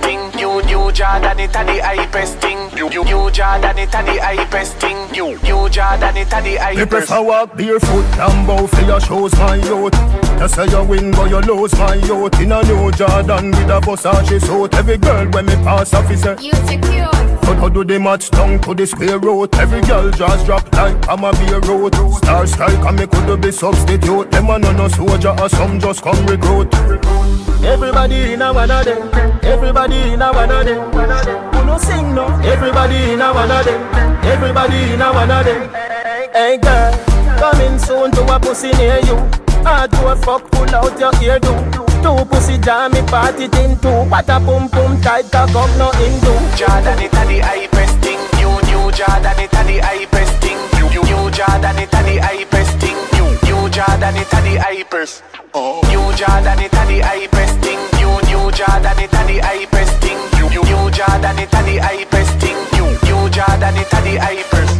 thing. New Jordan, it a the hypest thing. New Jordan, it a the hypest thing. New Jordan, it a the hypest. Me prefer walk barefoot and bow for your shows, my youth. You say you win but you lose, my youth. In a New Jordan with a Versace suit. Every girl when me pass officer, you secure. but how do the match down to the square root? Every girl just drop like I'm a beer road. Star strike and me could be substitute. Them a no soldier or some just come recruit. Everybody in a one of them. Everybody in a one of them. Who no sing no? Everybody in a one of them. Everybody in a one of them. Hey girl, coming soon to a pussy near you. Hard to a fuck, pull out your ear do. Two pussy jammy party thing too. What a pum pum tight cock up no Hindu. Jordan, it a the hypest thing. New Jordan, it a the hypest thing. New Jordan, it a the hypest thing. New Jordan, it a the hypest. New Jordan, it a the hypest thing. New Jordan, it a the hypest thing. New Jordan, it a the hypest thing. New Jordan, it a the hypest.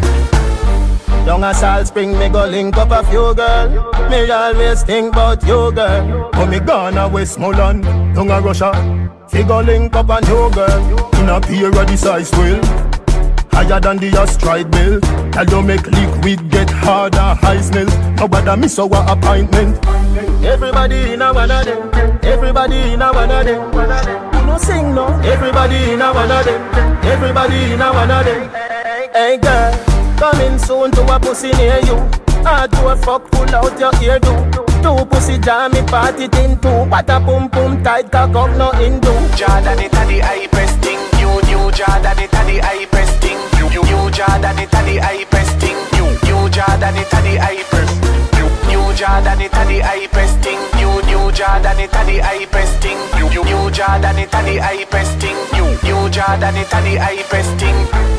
Down a Salt Spring, me go link up a few girl. Me always think about you, girl. But me gone a Westmoreland, down a Russia. Fi go link up a new girl. In a pair of the size 12, higher than the astride bill. Tell you make liquid get harder, high smell. Nobody miss our appointment. Everybody in a one of them. Everybody in a one of them. You no sing no. Everybody in a one of them. Everybody in a one of them. Hey girl, coming soon to a pussy near you. Hard to a fuck, pull out your ear do. Two pussy jammy party thing too. What a pum pum tight cock up no Hindu. Jordan, it a the hypest thing. New Jordan, it a the hypest thing. New Jordan, it a the hypest thing. New Jordan, it a the hypest. New Jordan, it a the hypest thing. New Jordan, it a the hypest thing. New Jordan, it a the hypest thing. New Jordan, it a the hypest thing.